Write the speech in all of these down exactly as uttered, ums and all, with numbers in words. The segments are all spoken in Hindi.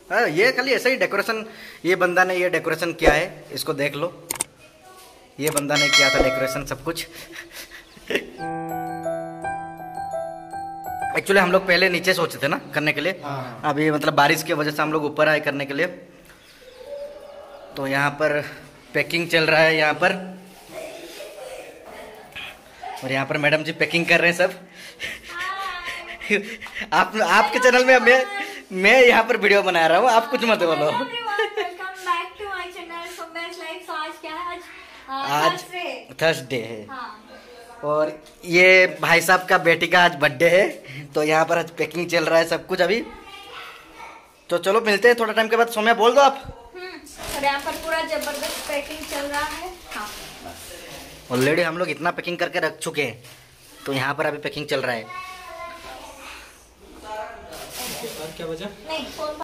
हाँ, ये खाली ऐसे ही डेकोरेशन, ये बंदा ने ये डेकोरेशन किया है, इसको देख लो, ये बंदा ने किया था डेकोरेशन सब कुछ। एक्चुअली हम लोग पहले नीचे सोचे थे ना करने के लिए, हाँ। अभी मतलब बारिश की वजह से हम लोग ऊपर आए करने के लिए। तो यहाँ पर पैकिंग चल रहा है यहाँ पर, और यहाँ पर मैडम जी पैकिंग कर रहे हैं सब। आप आपके चैनल में मैं मैं यहाँ पर वीडियो बना रहा हूँ, आप कुछ मत बोलो। आज थर्सडे है, और ये भाई साहब का बेटी का आज बर्थडे है, तो यहाँ पर आज पैकिंग चल रहा है सब कुछ अभी। तो चलो मिलते हैं थोड़ा टाइम के बाद। सोम्या बोल दो आप। और यहाँ पर पूरा जबरदस्त पैकिंग चल रहा है। हाँ, ऑलरेडी हम लोग इतना पैकिंग करके रख चुके हैं, तो यहाँ पर अभी पैकिंग चल रहा है। और क्या वजह? नहीं, फोन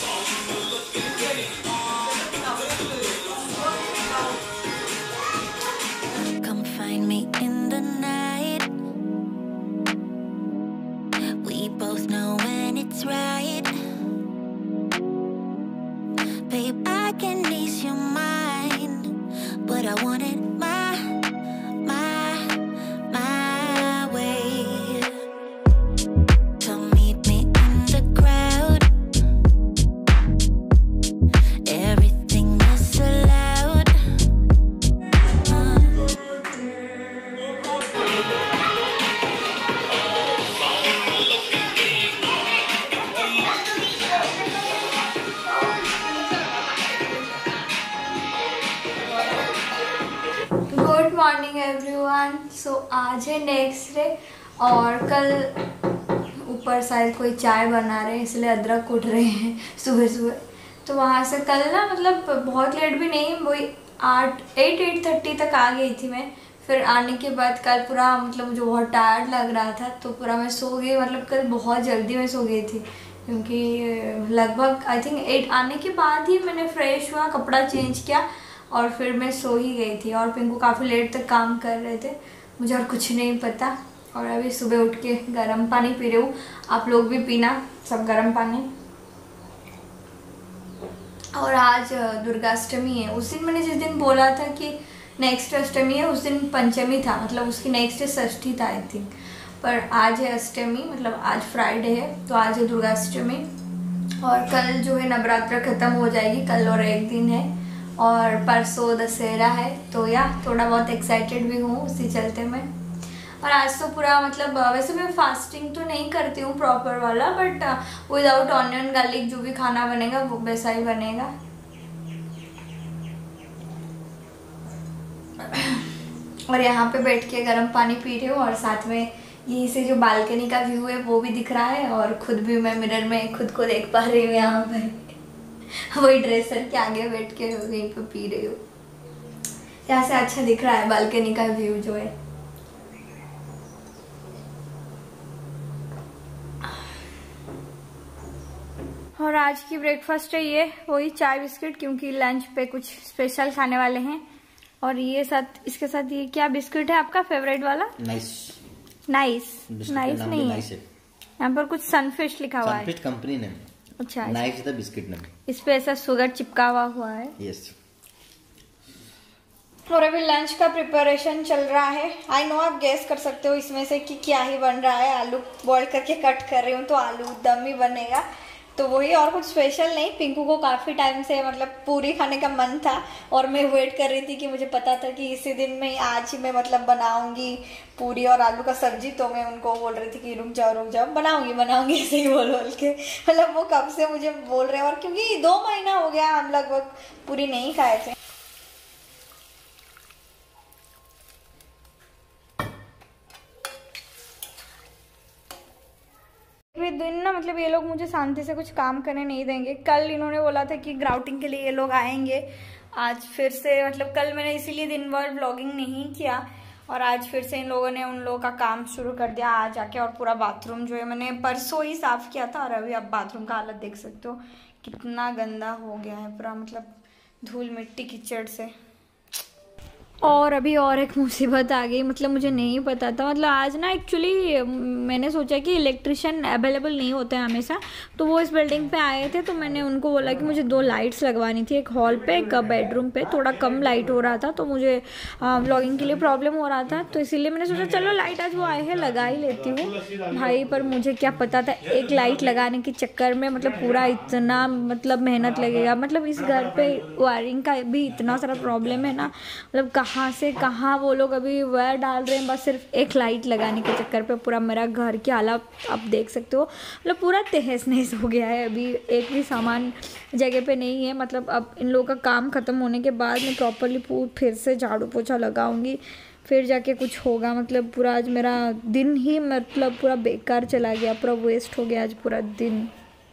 मॉर्निंग एवरीवन। सो आज है नेक्स्ट डे, और कल ऊपर शायद कोई चाय बना रहे हैं, इसलिए अदरक कूट रहे हैं सुबह सुबह। तो वहाँ से कल ना मतलब बहुत लेट भी नहीं, वही आठ एट एट थर्टी तक आ गई थी मैं। फिर आने के बाद कल पूरा मतलब मुझे बहुत टायर्ड लग रहा था, तो पूरा मैं सो गई। मतलब कल बहुत जल्दी मैं सो गई थी, क्योंकि लगभग आई थिंक एट आने के बाद ही मैंने फ्रेश हुआ, कपड़ा चेंज किया, और फिर मैं सो ही गई थी। और पिंकू काफ़ी लेट तक काम कर रहे थे, मुझे और कुछ नहीं पता। और अभी सुबह उठ के गर्म पानी पी रही हूँ, आप लोग भी पीना सब गर्म पानी। और आज दुर्गाष्टमी है। उस दिन मैंने जिस दिन बोला था कि नेक्स्ट अष्टमी है, उस दिन पंचमी था, मतलब उसकी नेक्स्ट षष्ठी था आई थिंक। पर आज है अष्टमी, मतलब आज फ्राइडे है, तो आज है दुर्गाष्टमी। और कल जो है नवरात्र ख़त्म हो जाएगी, कल और एक दिन है, और परसों दशहरा है। तो या थोड़ा बहुत एक्साइटेड भी हूँ उसी चलते में। और आज तो पूरा मतलब वैसे मैं फास्टिंग तो नहीं करती हूँ प्रॉपर वाला, बट विदाउट ऑनियन गार्लिक जो भी खाना बनेगा वो वैसा ही बनेगा। और यहाँ पे बैठ के गर्म पानी पी रही हूँ, और साथ में यहीं से जो बालकनी का व्यू है वो भी दिख रहा है, और खुद भी मैं मिरर में खुद को देख पा रही हूँ यहाँ पे। वही ड्रेसर के आगे बैठ के यहीं पे पी रही हूँ। यहाँ से अच्छा दिख रहा है बालकनी का व्यू जो है। और आज की ब्रेकफास्ट है ये वही चाय बिस्किट, क्योंकि लंच पे कुछ स्पेशल खाने वाले हैं। और ये साथ इसके साथ ये क्या बिस्किट है आपका फेवरेट वाला? नाइस नाइस नाइस नहीं है, यहाँ पर कुछ सनफिश लिखा हुआ है, कंपनी ने। अच्छा, नाइस द बिस्किट नेम। इस पे ऐसा शुगर चिपका हुआ हुआ है। यस। और अभी लंच का प्रिपरेशन चल रहा है। आई नो आप गेस कर सकते हो इसमें से कि क्या ही बन रहा है। आलू बॉईल करके कट कर रही हूँ, तो आलू दम ही बनेगा, तो वही, और कुछ स्पेशल नहीं। पिंकू को काफ़ी टाइम से मतलब पूरी खाने का मन था, और मैं वेट कर रही थी कि मुझे पता था कि इसी दिन में आज ही मैं मतलब बनाऊंगी पूरी और आलू का सब्जी। तो मैं उनको बोल रही थी कि रुक जाओ रुक जाओ, बनाऊंगी बनाऊंगी ऐसे ही बोल बोल के। मतलब वो कब से मुझे बोल रहे हैं, और क्योंकि दो महीना हो गया हम लगभग पूरी नहीं खाए थे। दिन ना मतलब ये लोग मुझे शांति से कुछ काम करने नहीं देंगे। कल इन्होंने बोला था कि ग्राउटिंग के लिए ये लोग आएंगे, आज फिर से मतलब कल मैंने इसीलिए दिन भर व्लॉगिंग नहीं किया, और आज फिर से इन लोगों ने उन लोगों का काम शुरू कर दिया आज आके। और पूरा बाथरूम जो है मैंने परसों ही साफ किया था, और अभी आप बाथरूम का हालत देख सकते हो कितना गंदा हो गया है पूरा, मतलब धूल मिट्टी कीचड़ से। और अभी और एक मुसीबत आ गई, मतलब मुझे नहीं पता था, मतलब आज ना एक्चुअली मैंने सोचा कि इलेक्ट्रिशियन अवेलेबल नहीं होते हैं हमेशा, तो वो इस बिल्डिंग पे आए थे, तो मैंने उनको बोला कि मुझे दो लाइट्स लगवानी थी, एक हॉल पे एक बेडरूम पे, थोड़ा कम लाइट हो रहा था तो मुझे व्लॉगिंग के लिए प्रॉब्लम हो रहा था, तो इसीलिए मैंने सोचा चलो लाइट आज वो आए हैं लगा ही लेती हूँ भाई। पर मुझे क्या पता था एक लाइट लगाने के चक्कर में मतलब पूरा इतना मतलब मेहनत लगेगा, मतलब इस घर पे वायरिंग का भी इतना सारा प्रॉब्लम है ना, मतलब कहाँ से कहाँ वो लोग अभी वायर डाल रहे हैं, बस सिर्फ एक लाइट लगाने के चक्कर पे पूरा मेरा घर की हालत आप देख सकते हो, मतलब पूरा तहस नहस हो गया है। अभी एक भी सामान जगह पे नहीं है, मतलब अब इन लोगों का काम ख़त्म होने के बाद मैं प्रॉपरली फिर से झाड़ू पोछा लगाऊंगी, फिर जाके कुछ होगा। मतलब पूरा आज मेरा दिन ही मतलब पूरा बेकार चला गया, पूरा वेस्ट हो गया आज पूरा दिन।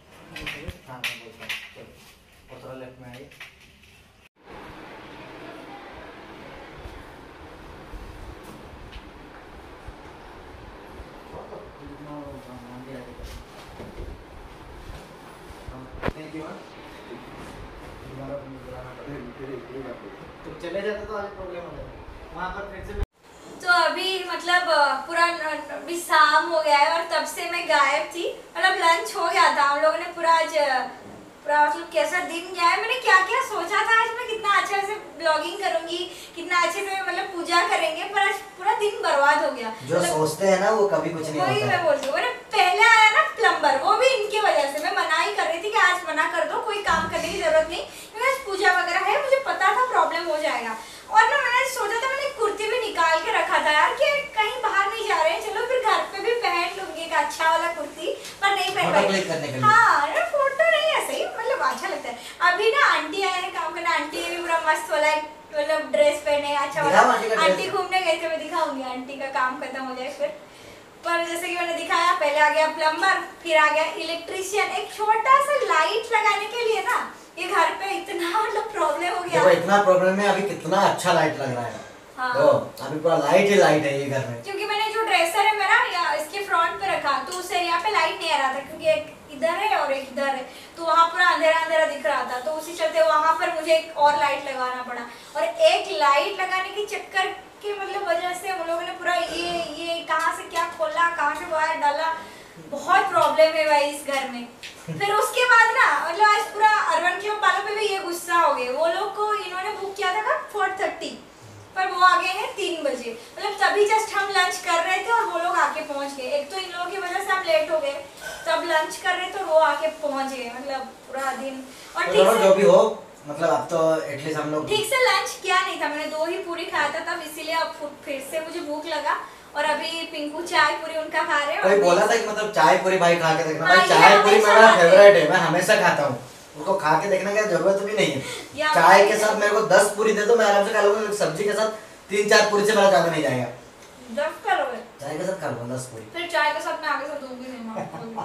तो चले जाते तो आज प्रॉब्लम हो जाता वहाँ पर फिर से। तो अभी मतलब पूरा अभी शाम हो गया है और तब से मैं गायब थी, मतलब लंच हो गया था हम लोगों ने, पूरा आज पूरा मतलब कैसा दिन गया है। मैंने क्या क्या सोचा था आज मैं कितना अच्छे से ब्लॉगिंग करूंगी, कितना अच्छे से मतलब पूजा करेंगे, पर आज पूरा दिन बर्बाद हो गया। जो मतलब, सोचते हैं ना वो कभी कुछ नहीं होता। वही मैं बोलती हूँ, पहले आया ना प्लम्बर, वो भी इनकी वजह से। मैं मना ही कर रही थी कि आज मना कर दो, कोई काम करने की जरूरत नहीं, क्योंकि आज पूजा वगैरह है, मुझे पता था प्रॉब्लम हो जाएगा। और ना मैंने सोचा था, मैंने कुर्ती भी निकाल के रखा था यार कि कहीं बाहर नहीं जा रहे हैं, चलो फिर घर पे भी पहन लूंगी एक अच्छा वाला कुर्ती, पर नहीं पहन पाई। हाँ फोटो नहीं ऐसे ही मतलब अच्छा लगता है। अभी ना आंटी आए हैं काम करना, आंटी ने भी पूरा मस्त वाला मतलब ड्रेस पहने अच्छा वाला। आंटी घूमने गए थे, मैं दिखाऊंगी आंटी का काम खत्म हो जाए फिर। पर जैसे कि मैंने दिखाया, पहले आ गया प्लम्बर, फिर आ गया इलेक्ट्रिशियन, एक छोटा सा लाइट लगाने के लिए ना ये घर पे इतना मतलब प्रॉब्लम हो गया। देखो इतना प्रॉब्लम है, अभी कितना अच्छा लाइट लग रहा है। हाँ। तो अभी पूरा लाइट ही लाइट है ये घर में, क्योंकि मैंने जो ड्रेसर है मेरा या इसके फ्रंट पे रखा, तो उस एरिया पे लाइट नहीं आ रहा था, क्योंकि एक इधर है और एक इधर है, तो वहाँ पूरा अंधेरा अंधेरा दिख रहा था, तो उसी चलते वहाँ पर मुझे एक और लाइट लगाना पड़ा। और एक लाइट लगाने के चक्कर के मतलब वजह से हम लोगों ने पूरा ये ये कहाँ से क्या खोला, कहाँ से वायर डाला, बहुत प्रॉब्लम है भाई इस घर में। फिर उसके बाद ना मतलब आज पूरा अर्बन क्लब वालों पे भी ये गुस्सा हो गए। वो लोग को इन्होंने बुक किया था कब फोर थर्टी, पर वो आ गए हैं तीन बजे, मतलब तभी जस्ट हम लंच कर रहे थे और वो लोग आके पहुंच गए। एक तो इन लोगों की वजह से हम लेट हो गए, तब लंच कर रहे थे वो आके पहुंच गए, मतलब पूरा दिन। और ठीक से जो भी हो, मतलब अब तो एटलीस्ट हम लोग ठीक से लंच किया नहीं था, मैंने दो ही पूरी खाया था तब, इसीलिए अब फिर से मुझे भूख लगा। और अभी पिंकू चाय पूरी उनका खा रहे हैं। कोई बोला था कि मतलब चाय पूरी भाई खा के देखना, भाई चाय पूरी मेरा फेवरेट है, मैं हमेशा खाता हूँ, उसको खा के देखने की जरूरत भी नहीं है। चाय के साथ मेरे को दस पूरी दे दो, मैं आराम से खा लूंगा, सब्जी के साथ तीन चार पूरी से मेरा ज्यादा नहीं जाएगा। दस करोगे चाय के साथ खा लूंगा दस पूरी, फिर चाय के साथ मैं आगे से दूंगी नहीं।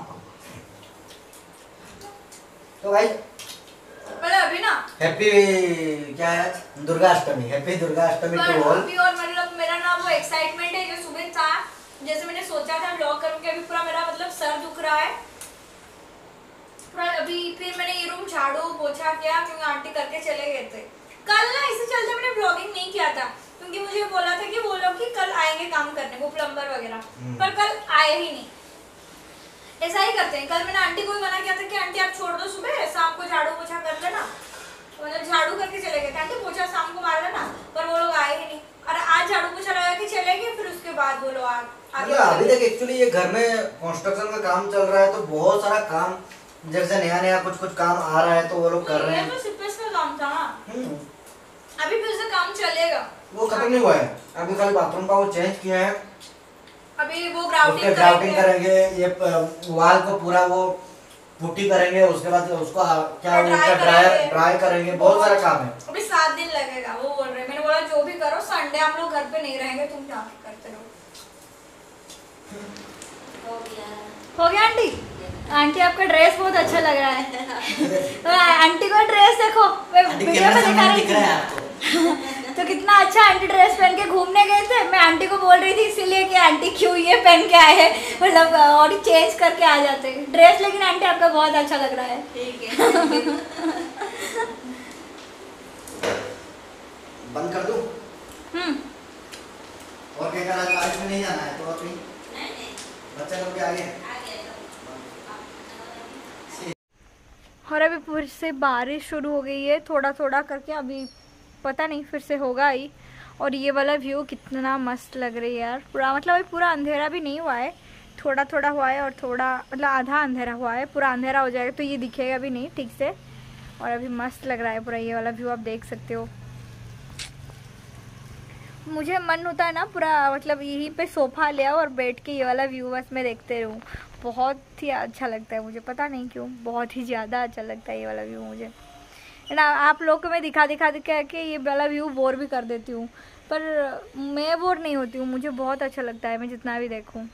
तो भाई पहले अभी ना हैप्पी क्या है Durga Ashtami, happy Durga Ashtami to all. अभी और मतलब मेरा ना वो एक्साइटमेंट है जो सुबह था, जैसे मैंने सोचा था ब्लॉग करूंगी, अभी पूरा मेरा मतलब सर दुख रहा है पूरा। अभी फिर मैंने ये रूम झाड़ू पोछा किया, क्योंकि आंटी करके चले गए थे कल ना, इसी चलते मैंने ब्लॉगिंग नहीं किया था, क्योंकि मुझे बोला था कि वो लोग कि कल आएंगे काम करने, वो प्लम्बर वगैरह, पर कल आए ही नहीं। ऐसा ही करते हैं। कल मैंने आंटी को भी मना किया था कि आंटी आप छोड़ दो, सुबह शाम को झाड़ू पोछा कर लेना, मतलब झाड़ू करके चले गए थे, आंटी पोछा शाम को मार लेना, पर वो लोग आए ही नहीं। और आज झाड़ू पोछा लगा के चले गए, फिर उसके बाद वो लोग आगे। अभी तक एक्चुअली ये घर में कंस्ट्रक्शन का काम चल रहा है, तो बहुत सारा काम जैसे नया नया कुछ कुछ काम आ रहा है, तो वो लोग कर रहे हैं। तो सिर्फ का काम था ना, अभी फिर से काम चलेगा, वो खत्म नहीं हुआ है, अभी खाली बाथरूम का वो चेंज किया है, अभी वो ग्राउटिंग ग्राउटिंग करेंगे, ये वॉल को पूरा वो पुट्टी करेंगे, उसके बाद उसको क्या उनका ड्राई ड्राई करेंगे, बहुत सारा काम है। अभी सात दिन लगेगा वो बोल रहे हैं। मैंने बोला जो भी करो, संडे हम लोग घर पे नहीं रहेंगे, तुम क्या करते रहो। हो गया हो गया आंटी। आंटी आपका ड्रेस बहुत अच्छा लग रहा है। आंटी को ड्रेस देखो, वीडियो में दिखा रही थी तो कितना अच्छा आंटी ड्रेस पहन के घूमने गए थे। मैं आंटी को बोल रही थी इसीलिए कि आंटी क्यों ये पहन के आए हैं, मतलब और चेंज करके आ जाते ड्रेस, लेकिन आंटी आपका बहुत अच्छा लग रहा है। ठीक है बंद कर दूं? आगे। और अभी फिर से बारिश शुरू हो गई है थोड़ा थोड़ा करके, अभी पता नहीं फिर से होगा ही। और ये वाला व्यू कितना मस्त लग रही है यार, पूरा मतलब अभी पूरा अंधेरा भी नहीं हुआ है, थोड़ा थोड़ा हुआ है और थोड़ा मतलब आधा अंधेरा हुआ है, पूरा अंधेरा हो जाएगा तो ये दिखेगा भी नहीं ठीक से। और अभी मस्त लग रहा है पूरा ये वाला व्यू, आप देख सकते हो। मुझे मन होता है ना पूरा मतलब यहीं पे सोफा ले आओ और बैठ के ये वाला व्यू बस मैं देखते रहूँ, बहुत ही अच्छा लगता है मुझे, पता नहीं क्यों बहुत ही ज़्यादा अच्छा लगता है ये वाला व्यू मुझे ना। आप लोग को मैं दिखा दिखा दिखा के ये वाला व्यू बोर भी कर देती हूँ, पर मैं बोर नहीं होती हूँ, मुझे बहुत अच्छा लगता है मैं जितना भी देखूँ।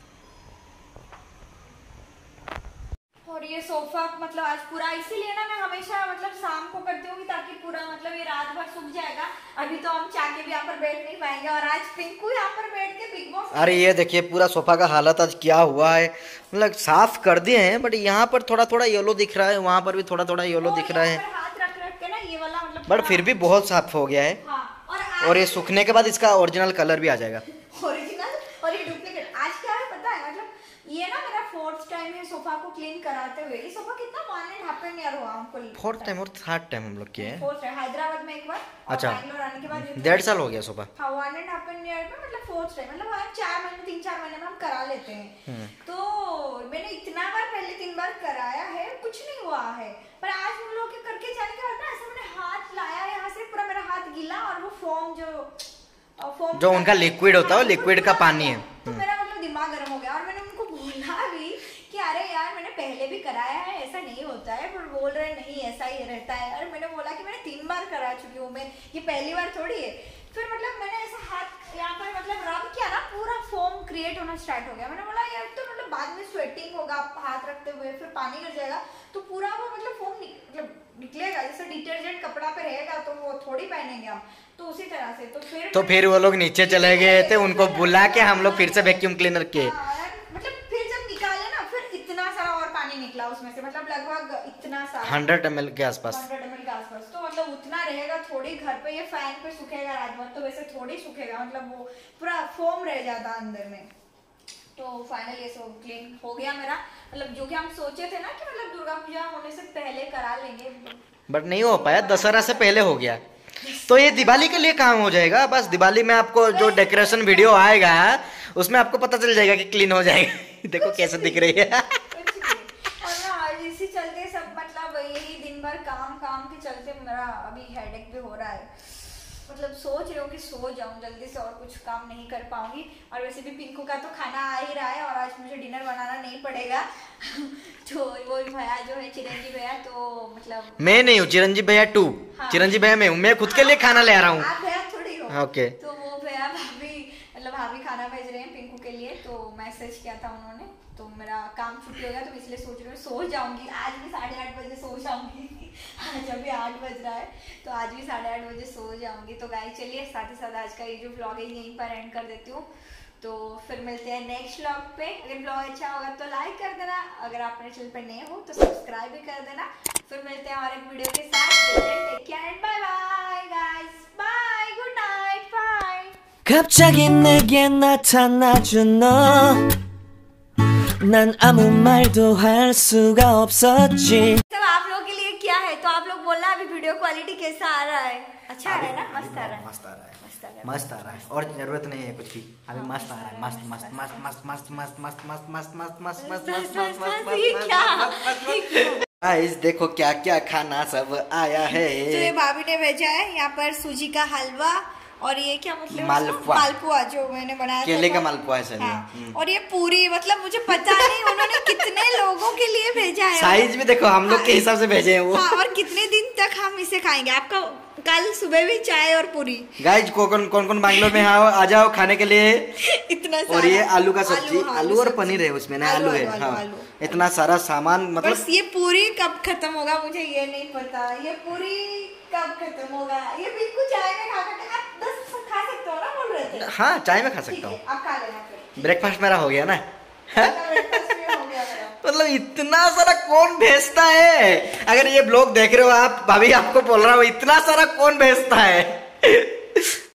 और ये सोफा मतलब आज पूरा इसीलिए ना मैं हमेशा मतलब शाम को करती हूँ ताकि पूरा मतलब ये रात भर सूख जाएगा। अभी तो हम चाह के भी यहाँ पर बैठ नहीं पाएंगे और आज पिंकू यहाँ पर बैठ के बिग बॉस। अरे ये देखिए पूरा सोफा का हालत आज क्या हुआ है, मतलब साफ कर दिए हैं बट यहाँ पर थोड़ा थोड़ा येलो दिख रहा है, वहाँ पर भी थोड़ा थोड़ा येलो दिख रहा है, हाथ रख रख के ना ये वाला मतलब बट फिर भी बहुत साफ हो गया है। हाँ, और, और ये सूखने के बाद इसका ओरिजिनल कलर भी आ जाएगा। ओरिजिनल और ये डुप्लीकेट। आज क्या है पता है, मतलब ये ना मेरा फोर्थ टाइम है सोफा को क्लीन कराते हुए। ये सोफा कितना वन एंड हाफ ईयर हुआ हमको, फोर्थ टाइम और थर्ड टाइम हम लोग किए हैं। फोर्थ है हैदराबाद में एक बार, अच्छा, बैंगलोर आने के बाद डेढ़ साल हो गया सोफा। हाँ वन एंड हाफ ईयर में मतलब फोर्थ टाइम, मतलब हम चार महीने तीन चार महीने में हम करा लेते हैं। तो मैंने इतना बार पहले तीन बार कराया है, कुछ नहीं हुआ है, पर आज उन लोग के करके जाने के बाद ना ऐसे मैंने हाथ लाया यहाँ से पूरा मेरा हाथ गीला और वो फोम जो फोम जो उनका लिक्विड होता है, लिक्विड का पानी है, तो मेरा मतलब दिमाग गर्म हो गया। और मैंने उनको बोला भी कि अरे यार मैंने पहले भी कराया है, ऐसा नहीं होता है, पर बोल रहे नहीं ऐसा ही रहता है। और मैंने बोला कि मैंने तीन बार करा चुकी हूँ, मैं ये पहली बार थोड़ी है। फिर मतलब मैंने ऐसा हाथ यहाँ पर मतलब रब किया ना, पूरा फोम क्रिएट होना स्टार्ट हो गया। मैंने बोला यार तो मतलब बाद में स्वेटिंग होगा हाथ रखते हुए, फिर पानी गिर जाएगा तो पूरा वो मतलब फोम मतलब निकलेगा, जैसे डिटर्जेंट कपड़ा पे रहेगा तो वो थोड़ी पहनेंगे हम, तो उसी तरह से। तो फिर तो फिर वो लोग नीचे चले गए थे, उनको बुला के हम लोग फिर से वैक्यूम क्लीनर किए। मतलब फिर जब निकाले ना फिर इतना सारा और पानी निकला उसमें से, मतलब लगभग इतना सारा हंड्रेड एम एल के आसपास, हंड्रेड एम एल के आसपास। तो मतलब उतना रहेगा थोड़ी, घर पे ये फैन पे सूखेगा रात भर तो वैसे थोड़ी सूखेगा, मतलब वो पूरा फोम रह जाता अंदर में। तो फाइनल ये सब क्लीन हो गया मेरा, मतलब जो कि हम सोचे थे ना कि मतलब दुर्गा पूजा होने से पहले करा लेंगे, बट नहीं हो पाया, दशहरा से पहले हो गया। तो ये दिवाली के लिए काम हो जाएगा, बस दिवाली में आपको जो डेकोरेशन वीडियो आएगा उसमें आपको पता चल जाएगा कि क्लीन हो जाएगा। देखो कैसे दिख रही है। और ना इसी चलते सब मतलब यही दिन भर काम काम के चलते मेरा अभी हेडेक भी हो रहा है, मतलब सोच रही हूँ कि सो जाऊँ जल्दी से और कुछ काम नहीं कर पाऊंगी। और वैसे भी पिंकू का तो खाना आ ही रहा है और आज मुझे डिनर बनाना नहीं पड़ेगा। तो वो भैया जो है चिरंजीव भैया, तो मतलब मैं नहीं हूँ चिरंजीव भैया टू, हाँ। चिरंजीव भैया मैं हूँ, मैं खुद के लिए खाना ले आ रहा हूँ। आप भैया थोड़ी हो। ओके। तो वो भैया भाभी मतलब भाभी खाना भेज रहे हैं पिंकू के लिए, तो मैसेज किया था उन्होंने, तो मेरा काम छुट्टी हो गया तो इसलिए सोच रही हूँ सो जाऊंगी। आज भी साढ़े आठ बजे सो जाऊंगी। आज अभी आठ बज रहा है तो आज भी साढ़े आठ बजे सो जाऊंगी। तो गाइस चलिए साथ ही साथ आज का ये जो व्लॉग है यहीं पर एंड कर देती हूँ। तो फिर मिलते हैं नेक्स्ट व्लॉग पे। अगर व्लॉग अच्छा होगा तो लाइक कर देना, अगर आप मेरे चैनल पे नए हो तो सब्सक्राइब भी कर देना। फिर मिलते हैं और एक वीडियो के साथ। Take care and bye bye guys, bye, good night, bye. 갑자기 내게 나타나준 너, 난 아무 말도 할 수가 없었지. तो आप लोग के लिए क्या है, तो आप लोग बोलना अभी वीडियो क्वालिटी कैसा आ रहा है? अच्छा आ रहा है ना? मस्त आ रहा है, मस्त आ रहा है, मस्त आ रहा है, मस्त आ रहा है। और जरूरत नहीं है कुछ की, अभी मस्त आ रहा है, मस्त मस्त मस्त मस्त मस्त मस्त मस्त मस्त मस्त मस्त मस्त मस्त मस्त मस्त मस्त ये क्या? गाइस देखो क्या क्या खाना सब आया है। तो ये भाभी ने भेजा है यहाँ पर सूजी का हलवा और ये क्या मतलब मालपुआ, मालपुआ जो मैंने बनाया केले था, का मालपुआ है सर। हाँ। और ये पूरी मतलब मुझे पता नहीं उन्होंने कितने लोगों के लिए भेजा है। साइज भी देखो हम लोग के हिसाब से भेजे हैं वो। हाँ, और कितने दिन तक हम इसे खाएंगे। आपका कल सुबह भी चाय और पूरी। गाइस कौन कौन कौन बैंगलोर में आओ, आ जाओ खाने के लिए। इतना सारा। और ये आलू का सब्जी, आलू, हाँ, आलू और सब्जी। पनीर है उसमें ना, आलू, आलू है आलू, हाँ। आलू। इतना सारा सामान, मतलब बस ये पूरी कब खत्म होगा मुझे ये नहीं पता। ये पूरी कब खत्म होगा? ये बिल्कुल चाय में खा सकते, आप दस खा सकते हो ना, बोल रहे थे। हाँ चाय में खा सकता हूँ। आप खा लेना फिर। ब्रेकफास्ट मेरा हो गया ना। ब्रेकफास्ट में हो गया मेरा। मतलब इतना सारा कौन भेजता है? अगर ये ब्लॉग देख रहे हो आप, भाभी आपको बोल रहा हूँ इतना सारा कौन भेजता है?